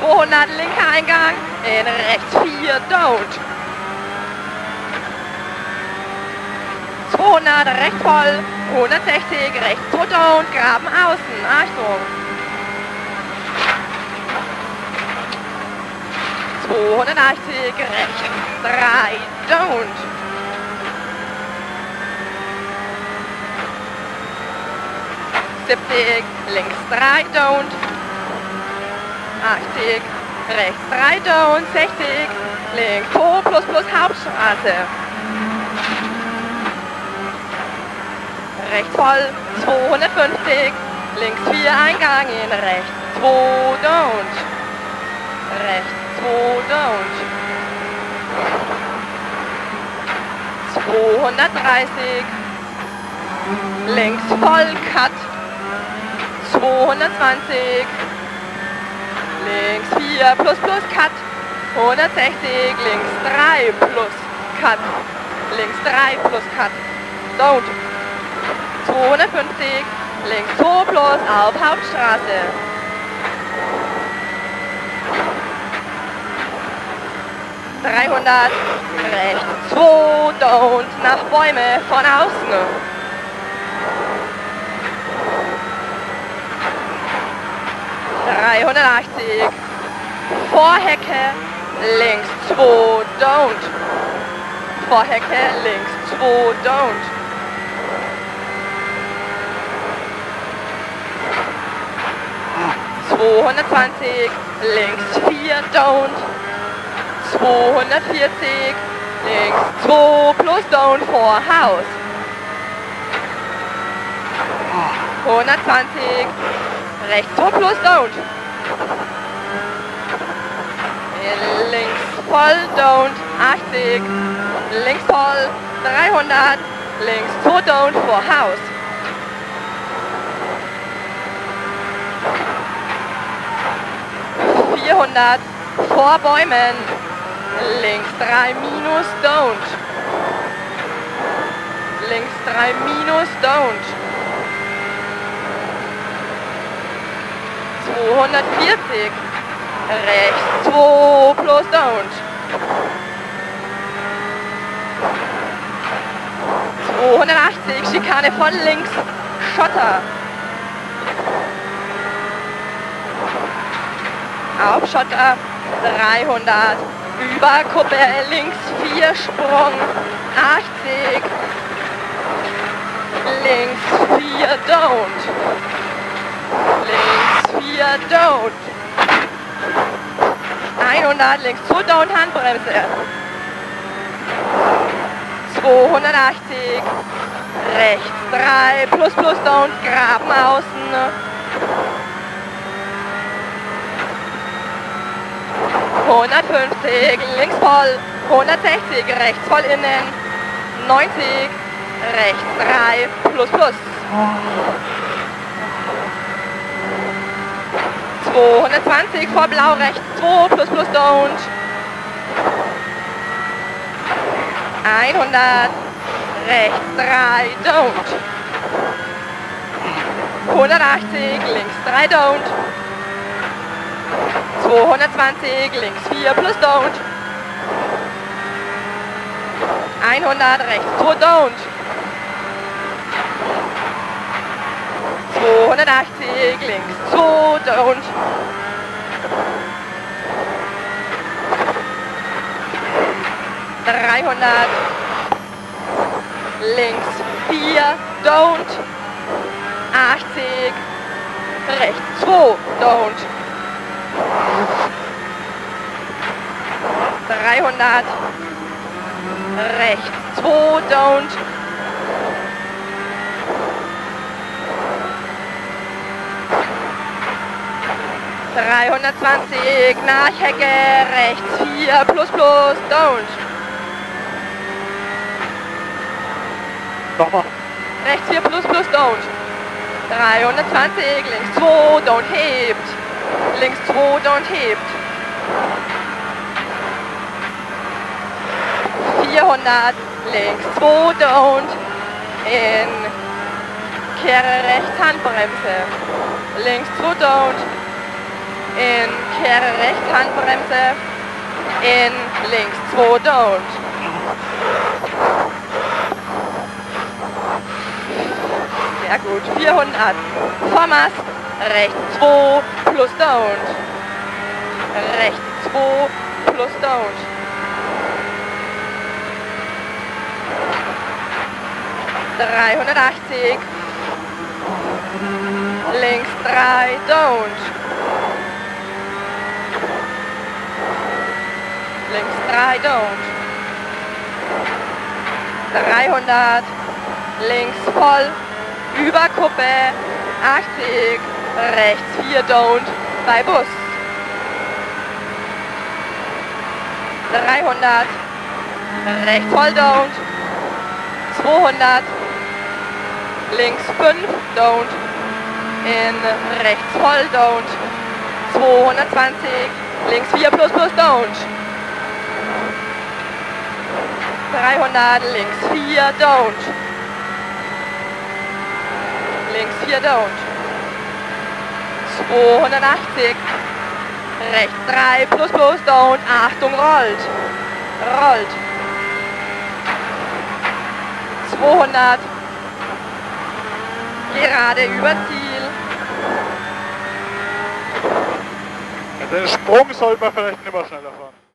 200 linker Eingang, in rechts 4, don't. 200 rechts voll, 160 rechts 2, don't, Graben außen, Achtung. 280 rechts 3, don't. 70 links 3, don't. 80 rechts 3, don't. 60 links 2 plus plus Hauptstraße. Rechts voll 250 links 4 Eingang in rechts 2, don't. Rechts 2, don't. 230 links voll cut. 220 links 4 plus plus cut. 160 links 3 plus cut. Links 3 plus cut. Don't. 250 links 2 plus auf Hauptstraße. 300 rechts 2, don't, nach Bäume von außen. 380 vor Hecke, links 2, don't. Vor Hecke, links 2, don't. 220 links 4, don't. 240 links 2 plus don't vor Haus. 120 rechts 2 plus don't. Links voll don't. 80 links voll 300 links 2 don't vor Haus. 400 vor Bäumen, links 3 minus don't. Links 3 minus don't. 240 rechts 2 plus don't. 280 Schikane von links, Schotter. Auf Schotter 300 über Kuppe links 4 Sprung 80 links 4 don't. Links 4 don't. 100 links 2 don't Handbremse. 280 rechts 3 plus plus don't Graben außen. 150 links voll, 160 rechts voll innen, 90 rechts 3 plus plus. 220 vor blau rechts 2 plus plus don't. 100 rechts 3 don't. 180 links 3 don't. 220 links 4 plus don't. 100 rechts 2 don't. 280 links 2 don't. 300 links 4 don't. 80 rechts 2 don't. 300 rechts 2 don't. 320 nach Hecke rechts 4 plus plus don't. Nochmal. Rechts 4 plus plus don't. 320 links 2 don't hebt. Links 2 don't hebt. 400 links 2 don't. In Kehre rechts Handbremse. Links 2 don't. in, kehre rechts, Handbremse, in, links, 2, don't. Sehr gut, 400, Vormast, rechts, 2, plus don't. Rechts, 2, plus don't. ...380, links 3, don't. Links 3, don't. 300, links voll, über Kuppe, 80, rechts 4, don't, bei Bus. 300, rechts voll, don't. 200, links 5, don't. In, rechts voll, don't. 220, links 4, plus, don't. 300, links 4, don't. Links 4, don't. 280, rechts 3, plus, don't. Achtung, rollt. Rollt. 200, gerade über Ziel. Den Sprung sollte man vielleicht nicht mehr schneller fahren.